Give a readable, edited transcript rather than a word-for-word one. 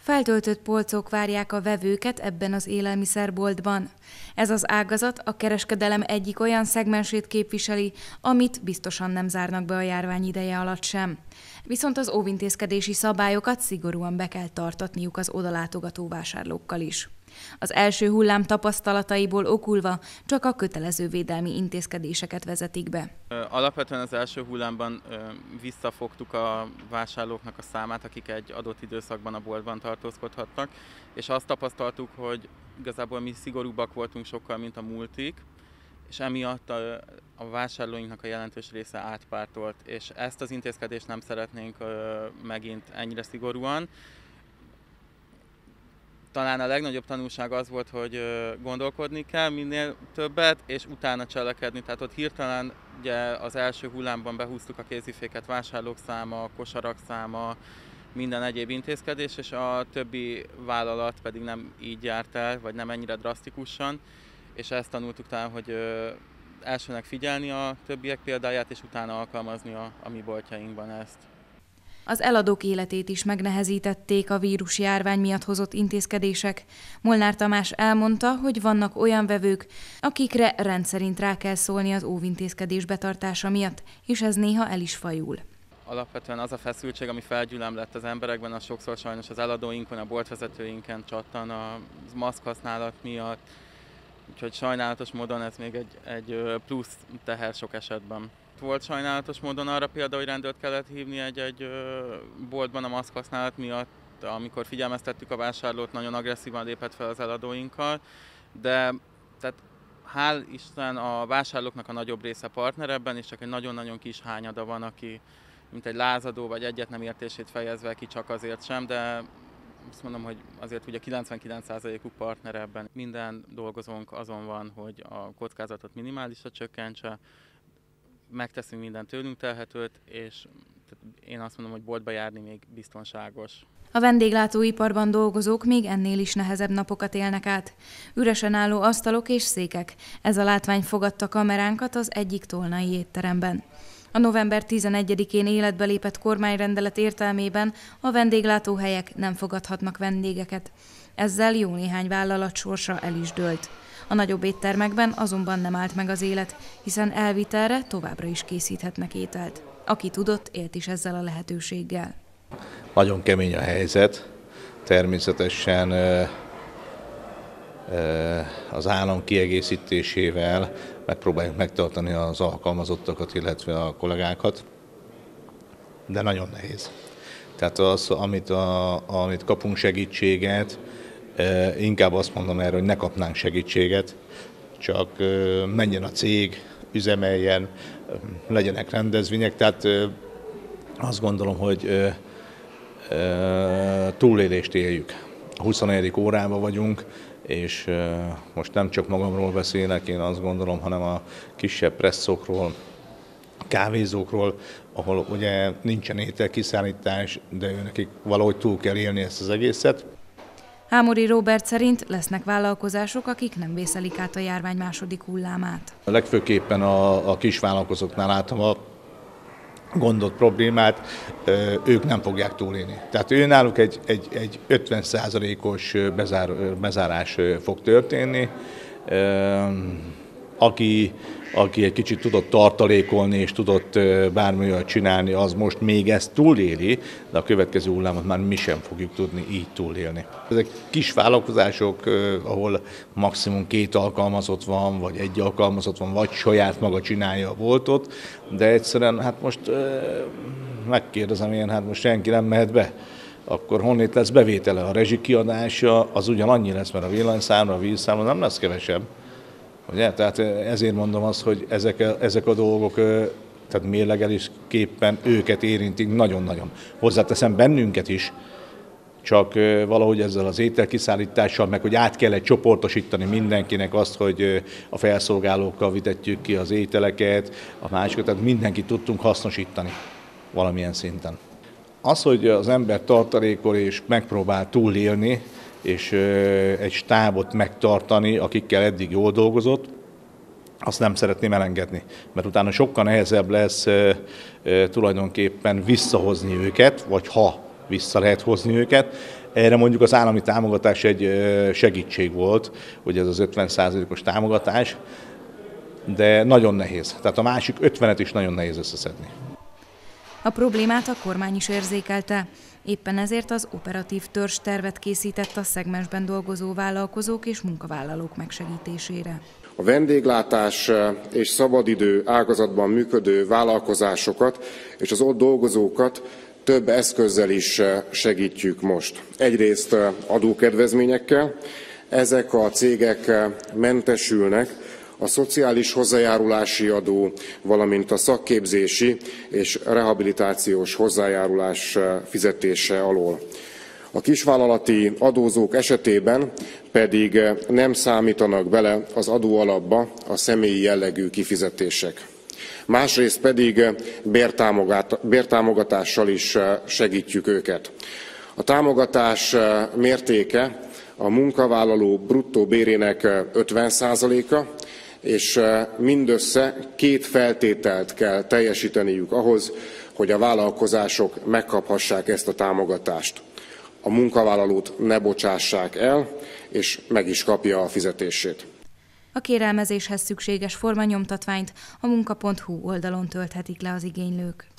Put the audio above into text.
Feltöltött polcok várják a vevőket ebben az élelmiszerboltban. Ez az ágazat a kereskedelem egyik olyan szegmensét képviseli, amit biztosan nem zárnak be a járvány ideje alatt sem. Viszont az óvintézkedési szabályokat szigorúan be kell tartatniuk az odalátogató vásárlókkal is. Az első hullám tapasztalataiból okulva csak a kötelező védelmi intézkedéseket vezetik be. Alapvetően az első hullámban visszafogtuk a vásárlóknak a számát, akik egy adott időszakban a boltban tartózkodhattak, és azt tapasztaltuk, hogy igazából mi szigorúbbak voltunk sokkal, mint a múltig, és emiatt a vásárlóinknak a jelentős része átpártolt, és ezt az intézkedést nem szeretnénk megint ennyire szigorúan. Talán a legnagyobb tanulság az volt, hogy gondolkodni kell minél többet, és utána cselekedni. Tehát ott hirtelen ugye az első hullámban behúztuk a kéziféket, vásárlók száma, kosarak száma, minden egyéb intézkedés, és a többi vállalat pedig nem így járt el, vagy nem ennyire drasztikusan, és ezt tanultuk talán, hogy elsőnek figyelni a többiek példáját, és utána alkalmazni a mi boltjainkban ezt. Az eladók életét is megnehezítették a vírusjárvány miatt hozott intézkedések. Molnár Tamás elmondta, hogy vannak olyan vevők, akikre rendszerint rá kell szólni az óvintézkedés betartása miatt, és ez néha el is fajul. Alapvetően az a feszültség, ami felgyülemlett az emberekben, az sokszor sajnos az eladóinkon, a boltvezetőinken csattan a maszkhasználat miatt. Úgyhogy sajnálatos módon ez még egy plusz teher sok esetben. Volt sajnálatos módon arra például, hogy rendőrt kellett hívni egy boltban a maszkhasználat miatt, amikor figyelmeztettük a vásárlót, nagyon agresszívan lépett fel az eladóinkkal, de tehát hál' Isten a vásárlóknak a nagyobb része partner ebben, és csak egy nagyon-nagyon kis hányada van, aki mint egy lázadó vagy egyet nem értését fejezve ki csak azért sem, de azt mondom, hogy azért ugye 99%-uk partner ebben. Minden dolgozónk azon van, hogy a kockázatot minimálisra csökkentse, megteszünk minden tőlünk telhetőt, és én azt mondom, hogy boltba járni még biztonságos. A vendéglátóiparban dolgozók még ennél is nehezebb napokat élnek át. Üresen álló asztalok és székek. Ez a látvány fogadta kameránkat az egyik tolnai étteremben. A november 11-én életbe lépett kormányrendelet értelmében a vendéglátóhelyek nem fogadhatnak vendégeket. Ezzel jó néhány vállalat sorsa el is dőlt. A nagyobb éttermekben azonban nem állt meg az élet, hiszen elvitelre továbbra is készíthetnek ételt. Aki tudott, élt is ezzel a lehetőséggel. Nagyon kemény a helyzet. Természetesen az állam kiegészítésével megpróbáljuk megtartani az alkalmazottakat, illetve a kollégákat, de nagyon nehéz. Tehát az, amit kapunk segítséget, inkább azt mondom erre, hogy ne kapnánk segítséget, csak menjen a cég, üzemeljen, legyenek rendezvények. Tehát azt gondolom, hogy túlélést éljük. A 24. órában vagyunk, és most nem csak magamról beszélek, én azt gondolom, hanem a kisebb presszokról, kávézókról, ahol ugye nincsen ételkiszállítás, de nekik valahogy túl kell élni ezt az egészet. Hámori Róbert szerint lesznek vállalkozások, akik nem vészelik át a járvány második hullámát. Legfőképpen a kisvállalkozóknál látom a gondot, problémát, ők nem fogják túlélni. Tehát náluk egy 50%-os bezárás fog történni. Aki egy kicsit tudott tartalékolni és tudott bármi olyat csinálni, az most még ezt túléli, de a következő hullámot már mi sem fogjuk tudni így túlélni. Ezek kis vállalkozások, ahol maximum 2 alkalmazott van, vagy 1 alkalmazott van, vagy saját maga csinálja a boltot, de egyszerűen hát most megkérdezem én, hát most senki nem mehet be. Akkor honnét lesz bevétele? A rezsikiadása az ugyanannyi lesz, mert a villanyszámra, a vízszámra nem lesz kevesebb. Ugye? Tehát ezért mondom azt, hogy ezek a dolgok, tehát mérlegelésképpen őket érintik nagyon-nagyon. Hozzáteszem bennünket is, csak valahogy ezzel az ételkiszállítással, meg hogy át kellett csoportosítani mindenkinek azt, hogy a felszolgálókkal vitetjük ki az ételeket, a másikat, tehát mindenkit tudtunk hasznosítani valamilyen szinten. Az, hogy az ember tartalékol és megpróbál túlélni, és egy stábot megtartani, akikkel eddig jól dolgozott, azt nem szeretném elengedni, mert utána sokkal nehezebb lesz tulajdonképpen visszahozni őket, vagy ha vissza lehet hozni őket. Erre mondjuk az állami támogatás egy segítség volt, hogy ez az 50%-os támogatás, de nagyon nehéz. Tehát a másik 50-et is nagyon nehéz összeszedni. A problémát a kormány is érzékelte. Éppen ezért az operatív törzstervet készített a szegmensben dolgozó vállalkozók és munkavállalók megsegítésére. A vendéglátás és szabadidő ágazatban működő vállalkozásokat és az ott dolgozókat több eszközzel is segítjük most. Egyrészt adókedvezményekkel, ezek a cégek mentesülnek a szociális hozzájárulási adó, valamint a szakképzési és rehabilitációs hozzájárulás fizetése alól. A kisvállalati adózók esetében pedig nem számítanak bele az adóalapba a személyi jellegű kifizetések. Másrészt pedig bértámogatással is segítjük őket. A támogatás mértéke a munkavállaló bruttó bérének 50%-a, és mindössze 2 feltételt kell teljesíteniük ahhoz, hogy a vállalkozások megkaphassák ezt a támogatást. A munkavállalót ne bocsássák el, és meg is kapja a fizetését. A kérelmezéshez szükséges formanyomtatványt a munka.hu oldalon tölthetik le az igénylők.